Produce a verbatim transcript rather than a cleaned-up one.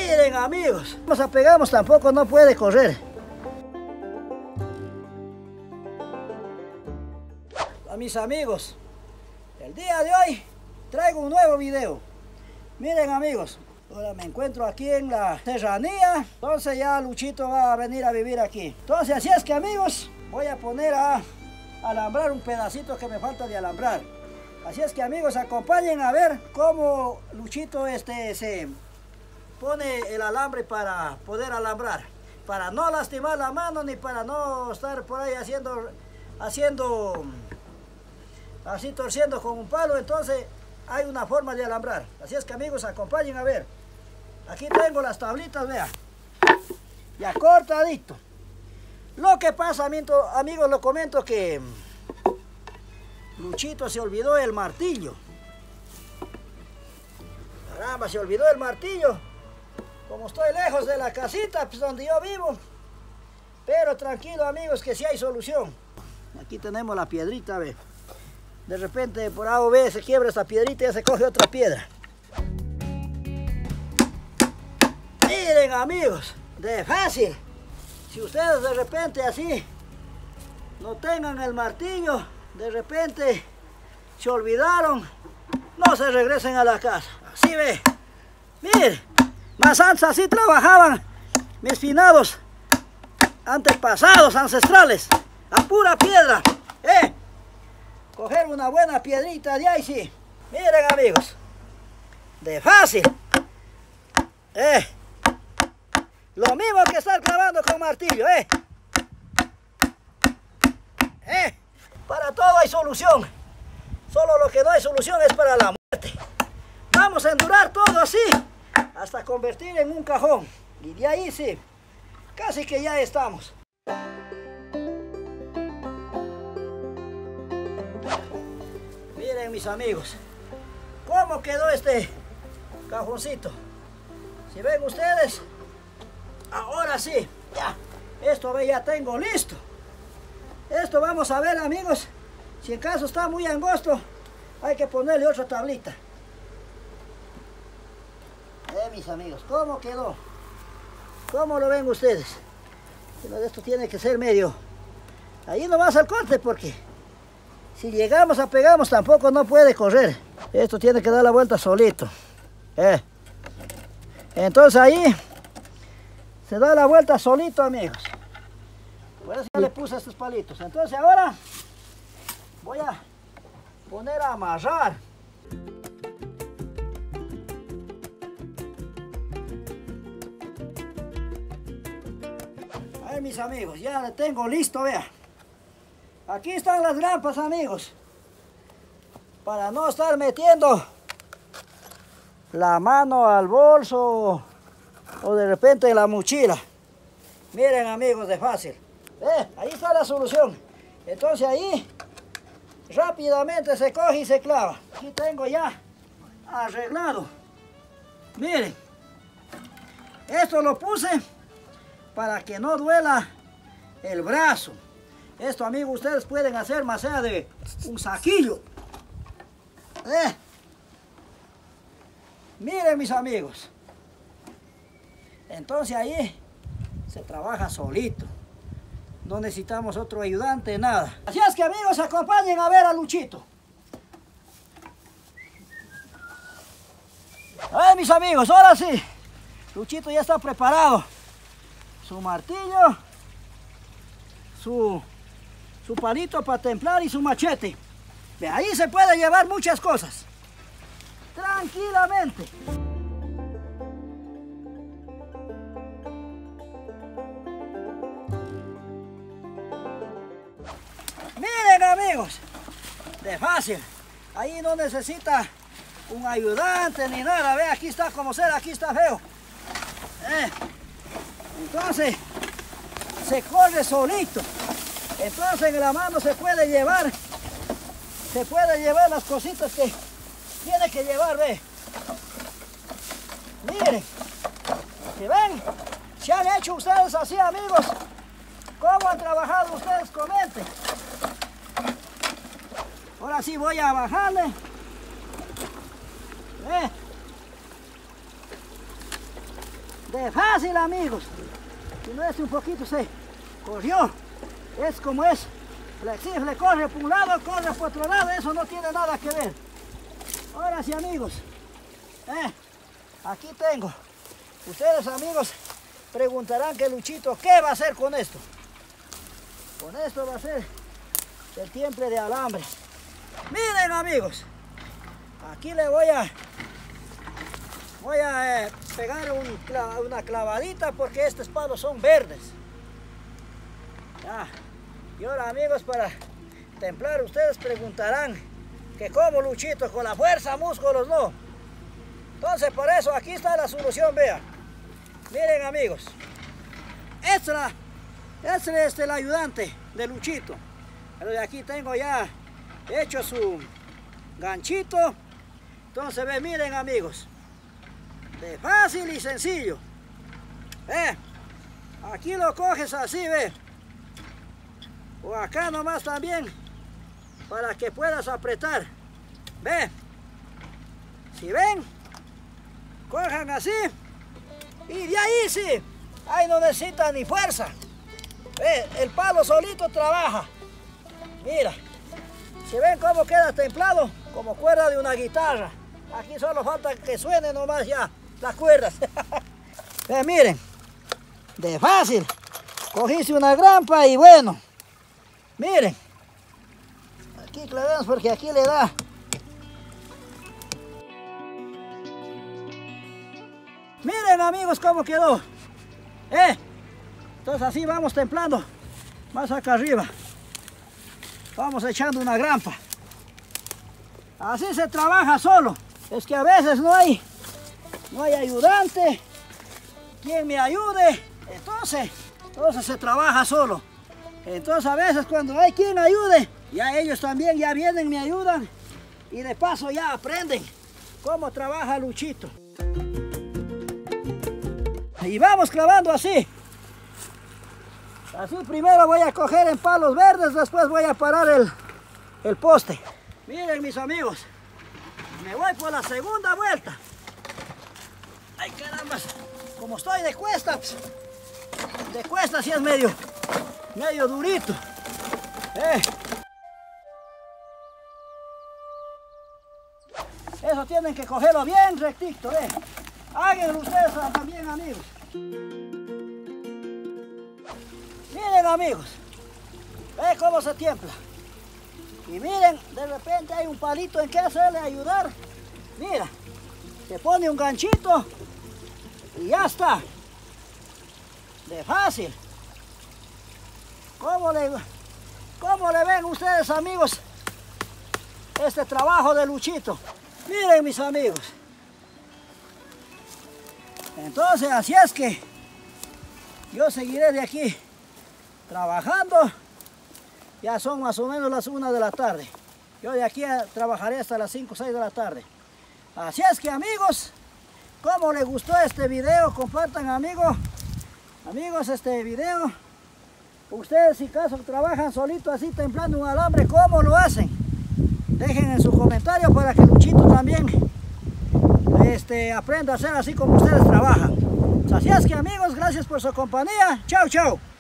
Miren, amigos, nos apegamos, tampoco no puede correr. A mis amigos, el día de hoy traigo un nuevo video. Miren, amigos, ahora me encuentro aquí en la serranía, entonces ya Luchito va a venir a vivir aquí. Entonces así es que, amigos, voy a poner a alambrar un pedacito que me falta de alambrar. Así es que, amigos, acompañen a ver cómo Luchito este, se pone el alambre para poder alambrar, para no lastimar la mano ni para no estar por ahí haciendo, haciendo, así torciendo con un palo. Entonces hay una forma de alambrar. Así es que, amigos, acompañen a ver. Aquí tengo las tablitas, vean, ya cortadito. Lo que pasa, amigos, lo comento que Luchito se olvidó el martillo. Caramba, se olvidó el martillo. Como estoy lejos de la casita, pues donde yo vivo. Pero tranquilo, amigos, que sí hay solución. Aquí tenemos la piedrita, ve. De repente por A o B se quiebra esta piedrita y ya se coge otra piedra. Miren, amigos, de fácil. Si ustedes de repente así no tengan el martillo, de repente se olvidaron, no se regresen a la casa. Así ve. Miren, más antes así trabajaban mis finados antepasados, ancestrales, a pura piedra. ¿Eh? Coger una buena piedrita de ahí, sí. Miren, amigos, de fácil. Eh. Lo mismo que estar clavando con martillo, ¿eh? ¿Eh? Para todo hay solución. Solo lo que no hay solución es para la muerte. Vamos a endurar todo así hasta convertir en un cajón. Y de ahí sí, casi que ya estamos. Miren, mis amigos, cómo quedó este cajoncito. Si ven ustedes, ahora sí, ya, esto ya tengo listo. Esto vamos a ver, amigos, si en caso está muy angosto, hay que ponerle otra tablita. Eh, mis amigos, ¿cómo quedó? ¿Cómo lo ven ustedes? Pero esto tiene que ser medio, ahí nomás al corte, porque si llegamos a pegamos tampoco no puede correr. Esto tiene que dar la vuelta solito. Eh. Entonces ahí se da la vuelta solito, amigos. Por eso ya le puse estos palitos. Entonces ahora voy a poner a amarrar. Ahí, mis amigos, ya le tengo listo, vea. Aquí están las grampas, amigos, para no estar metiendo la mano al bolso o de repente en la mochila. Miren, amigos, de fácil. Eh, ahí está la solución. Entonces ahí rápidamente se coge y se clava. Aquí tengo ya arreglado. Miren, esto lo puse para que no duela el brazo. Esto, amigos, ustedes pueden hacer más allá de un saquillo. Eh. Miren, mis amigos. Entonces ahí se trabaja solito. No necesitamos otro ayudante, nada. Así es que, amigos, acompañen a ver a Luchito. A ver, mis amigos, ahora sí. Luchito ya está preparado. Su martillo, su, su palito para templar y su machete. De ahí se puede llevar muchas cosas. Tranquilamente. Miren, amigos, de fácil. Ahí no necesita un ayudante ni nada. Ve, aquí está como ser, aquí está feo. Eh. Entonces se corre solito. Entonces en la mano se puede llevar, se puede llevar las cositas que tiene que llevar, ve. Miren, si ven, si han hecho ustedes así, amigos, ¿cómo han trabajado ustedes? Comenten. Ahora sí voy a bajarle. ¿Eh? De fácil, amigos. Si no es un poquito se corrió. Es como es. Flexible, corre por un lado, corre por otro lado. Eso no tiene nada que ver. Ahora sí, amigos. Eh, aquí tengo. Ustedes, amigos, preguntarán que Luchito, ¿qué va a hacer con esto? Con esto va a ser el tiempo de alambre. Miren, amigos. Aquí le voy a voy a eh, pegar un, una clavadita porque estos palos son verdes. Ya. Y ahora, amigos, para templar, ustedes preguntarán que cómo, Luchito, con la fuerza, músculos, no. Entonces, por eso aquí está la solución, vean. Miren, amigos, esta este es el ayudante de Luchito. Pero de aquí tengo ya hecho su ganchito. Entonces, ve, miren, amigos, de fácil y sencillo. Ve, aquí lo coges así, ve. O acá nomás también, para que puedas apretar. Ve, si ven, cojan así. Y de ahí sí, ahí no necesita ni fuerza. Ve, el palo solito trabaja. Mira, si ven cómo queda templado, como cuerda de una guitarra. Aquí solo falta que suene nomás ya las cuerdas. Ve, miren, de fácil. Cogiste una grampa y bueno, miren. Aquí clavemos porque aquí le da. Miren, amigos, cómo quedó. ¿Eh? Entonces así vamos templando más acá arriba. Vamos echando una grampa. Así se trabaja solo. Es que a veces no hay, no hay ayudante. Quien me ayude. Entonces, entonces se trabaja solo. Entonces a veces cuando hay quien ayude, ya ellos también ya vienen, me ayudan. Y de paso ya aprenden cómo trabaja Luchito. Y vamos clavando así. Así primero voy a coger en palos verdes, después voy a parar el, el poste. Miren, mis amigos, me voy por la segunda vuelta. Ay, caramba, como estoy de cuestas, de cuestas sí es medio, medio durito. Eh. Eso tienen que cogerlo bien rectito, eh. Háganlo ustedes también, amigos. Miren, amigos, ve cómo se tiembla. Y miren, de repente hay un palito en que hacerle ayudar. Mira, se pone un ganchito y ya está. De fácil. ¿Cómo le, cómo le ven ustedes, amigos, este trabajo de Luchito? Miren, mis amigos. Entonces, así es que yo seguiré de aquí trabajando. Ya son más o menos las una de la tarde. Yo de aquí trabajaré hasta las cinco o seis de la tarde. Así es que, amigos, como les gustó este video, compartan, amigos. Amigos, este video. Ustedes, si caso trabajan solito así templando un alambre, ¿cómo lo hacen? Dejen en sus comentarios para que Luchito también este, aprenda a hacer así como ustedes trabajan. Así es que, amigos, gracias por su compañía. Chao, chao.